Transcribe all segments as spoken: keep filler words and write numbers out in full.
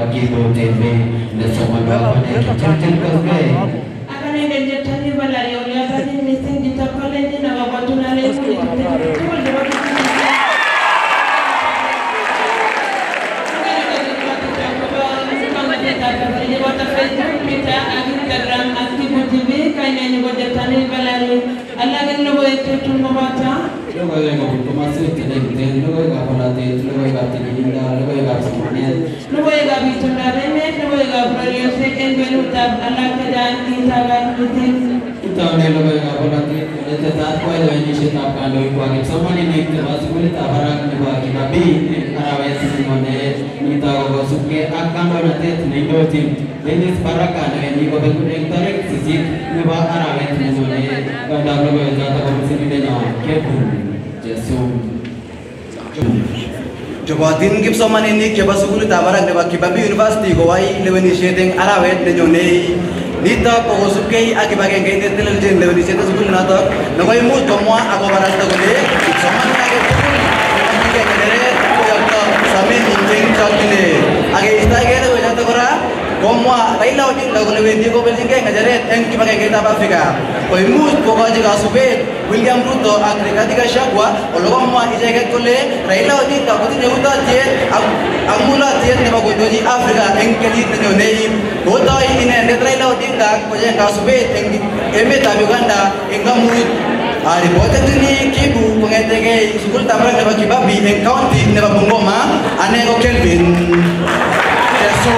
bagi do tembe le sama bapa ne cercel kerbe akan ada jatani balari oleh tadi meeting di tapale ni nawa batuna le ni kita agin karam aktiviti be kayna ni go jatani balari Allah gan lo itu tunggu baca lo ga ga ko masih tene tene lo ga pala te lo ga tene inda lo ga samane lo ga bitunda reme lo ga prayo se en belu tab Allah ka jan kita ga meeting kita ne lo ga pala te te ta ko lo ni se ta ka lo ko ga samane ne ke masih boleh ta harak ne ba ki babi arawe simone ni ta go suke akan lo te ne do tim Benis parakan ni ko be kun ek tarek sisik ne ba arawe ne ne ga da lo ga ta ko sini de na ke bu jesu coba din kip soman ini ke basukul tabarak ne ba ki babi university go wai lewani shedeng arawe ne jone nita ko suke agi bagen ke ne telel jen lewani shedeng sukul na to no wai mu tomwa ago barat to gole soman age sukul ke ne ko yakta samin injeng chakine age ista ge ne jata kora Komwa Raila Odinga dagole wendi ko beljinge ngajaret en ki bagai kita Afrika. Koi mus poka jiga subet William Ruto Afrika tiga shakwa ologo mwa ijaget kole Raila Odinga koti neuta je amula je ne bago doji Afrika en keli ne nei kota ine ne Raila Odinga ko je ka subet en eme ta Uganda en gamu ari bote tuni kibu pengetege sukul tabrak ne bagi babi en county ne babungoma ane ko Kelvin so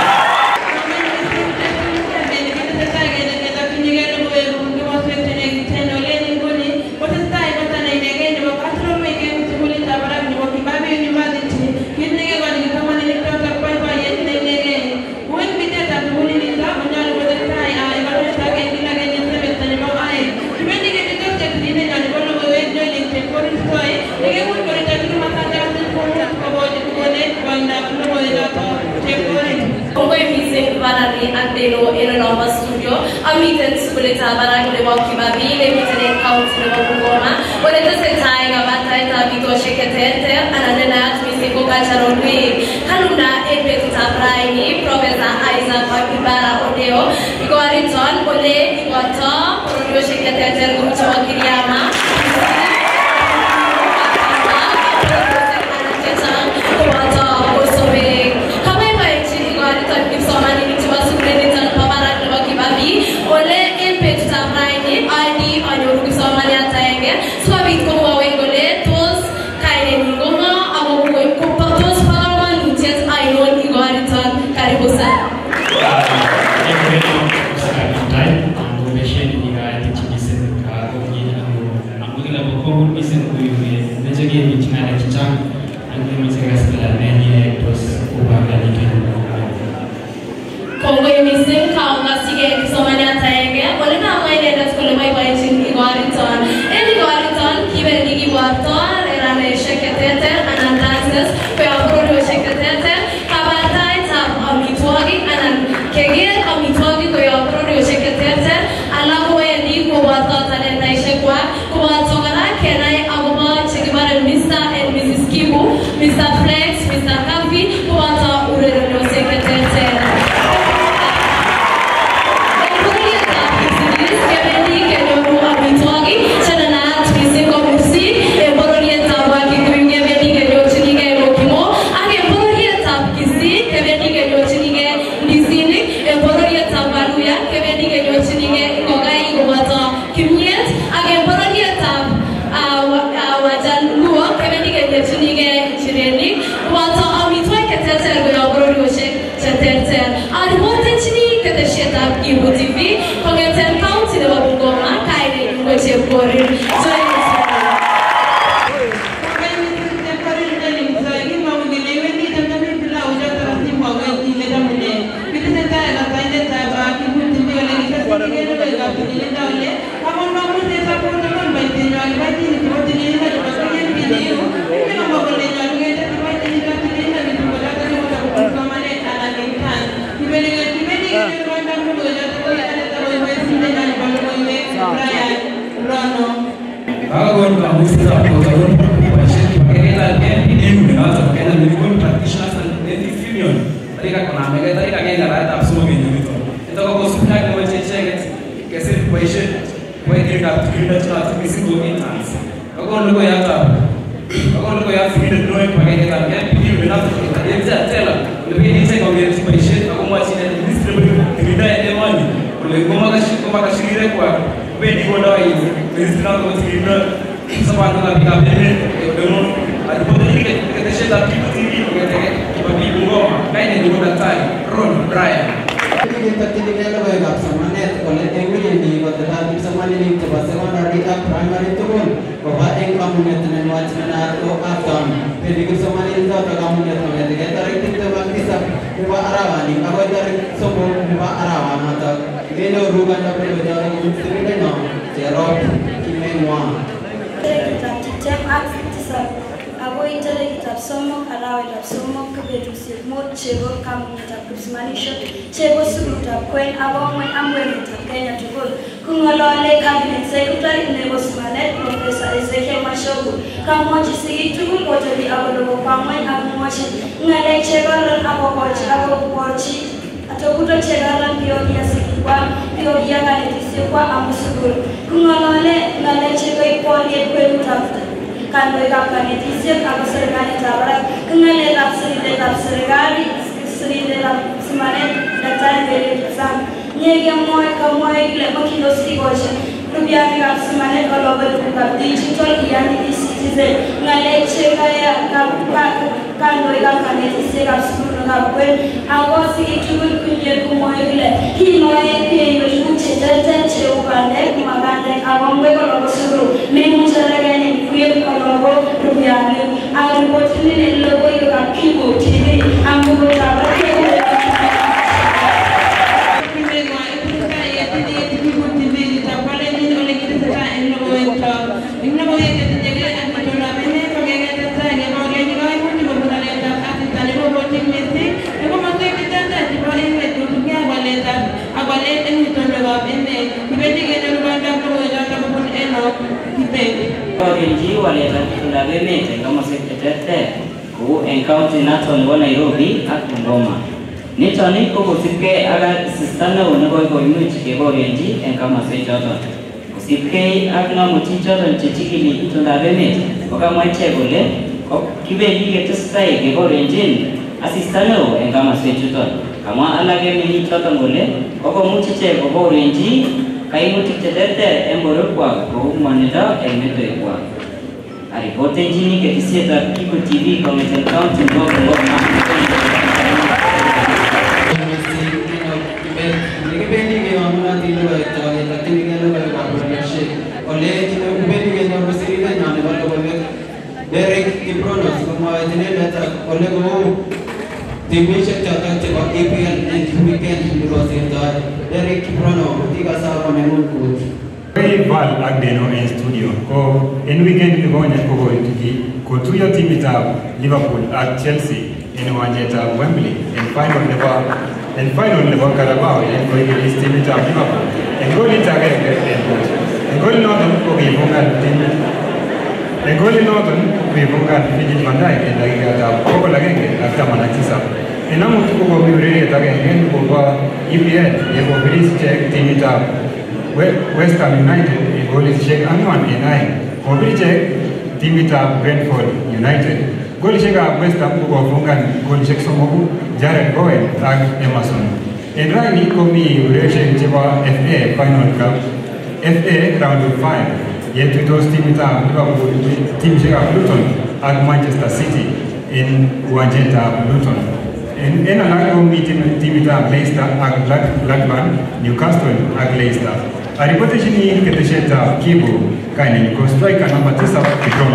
Anteno in a studio, a meeting Sulita Barang, the Walkie Babi, the meeting council of Goma, when it is a time of Atata Vito Shekatete, and another Missiko Cultural Week, Kalunda, Edwin Tabraini, Professor Isaac Bakibara Odeo, Iguariton, Ole, Iguata, Rodio Shekatete, Gucho Kiriama. Mister Flex, Mister Kavi, who are the Ureno Secretary. Rano got to get a single instance. I go to go out. I go to go out to get a drawing for getting a gap. You will have to get a teller. The way you take on the patient, I want to distribute the entire money. The Gomakashi Gomakashi record. When you go down, there is not going to be someone who will be a minute. I put the ticket to the shed of people T V to get a people go. Nine and you go that time. Run, Brian. Kita tidak ada banyak semuanya. Kalau yang ini kita tadi semua ini kita semua dari up primary tu pun. Bahwa yang kamu ni tenan wajib atau akan. Jadi kita semua ini kita kamu ni tenan. Jadi dari kita waktu sab dua arawan ini. Kalau dari semua dua arawan atau ini rugan dapat berjalan untuk ini no. Cerok kimenwa. Kita cicam aktif. Abo intele kitab somo alawe kitab somo kebetu mo chego kamu kitab kusmanisho chego sulu kitab kwen abo mwen amwe kitab Kenya tukul kungolole cabinet secretary nebo smanet Professor Ezekiel Mashogu kamoji sigi tukul koteli abo lobo pamwe amoji ngale chego ran abo kochi abo kochi atokuto chego ran pio dia sigi kwa pio dia kale tisi kwa amusugul kungolole ngale chego ipoli kwen kitab Kandoi kapane tisir aku serikali tabrak kengal letap seri letap serikali seri letap semane datang dari sam nyegi moy kamoy le makino sri goje rubiya kap semane kalau berbuka digital yani di citizen ngale chekaya kap kandoi kapane tisir kap sepuluh kapuen aku sih cuma kunjir kumoy le hinoy ke yoju cetan cewukane kumagane awam be kalau bersuru memu seragane kuyer kalau rubiya ni aku buat ni logo yang akibu jadi aku buat apa Orange wale la bemete kama sekretete ku encounter naton wa Nairobi at Bungoma nitoni ko kusipke aga sistana wona ko ko imuchi ke orange en kama se joto kusipke agna muchi joto chichikili to la bemete ko kama chegole ko kibeli ke tsai ke orange asistana en kama se joto kama alage mini joto ngole ko ko muchi che ko orange kai muti tete emboro kwa ko maneda emeto kwa ari bote jini ke tisieta Kiko T V Community Council ko ko ma Ini bendi ke amuna tilo ba ito ya tatini ke lo ba partnership ole kino bendi ke no siri na nane wala ba Derek Kipronos kuma itine lata ole go Dimisha chata cheba A P L and weekend Rosita Derek Kiprono tiga sawa mengun coach Very val agdeno in studio ko in weekend ni gonya ko go tuki ko tuyo team ita Liverpool at Chelsea in wanjeta Wembley in final level in final level Carabao in go is team ita Liverpool in go ita ga en coach in go northern ko gi bonga team in go northern ko bonga Virgil van Dijk en dagiga ta ko la genge after manatisa en amu ko go bi re ta ga en ko ba E P L e go bris check team ita West Ham United e goal is check angwan e nine ko bi check team ita Brentford United goal check a West Ham ko fungan goal check somo Jared Bowen ag Emerson en rani ko mi re check cheba F A final cup F A round of five yet to those team ita Liverpool team check a Luton ag Manchester City in Wajeta Luton en en ala ko mi team team ita Leicester ag Blackburn Newcastle ag Leicester Aripote chini ketesheta kibu kaini ko striker number tisa Kiprono.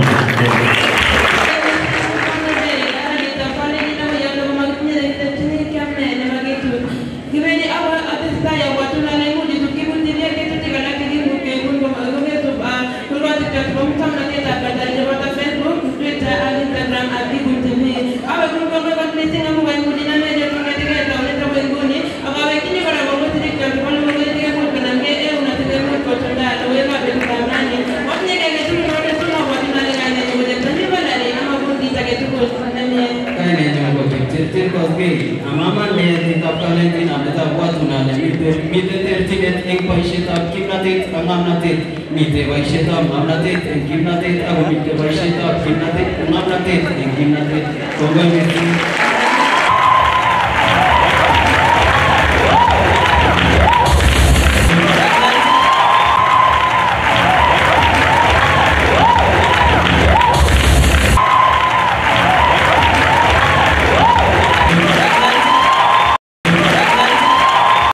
What kosgei amaman neetitab kalenjin ametab watu nale mite terchinet eng boisietab kimnatet ak ng'omnotet mite boisietab ng'omnotet eng kimnatet ako mite boisietab kimnatet ak ng'omnotet eng kimnatet kongoi mising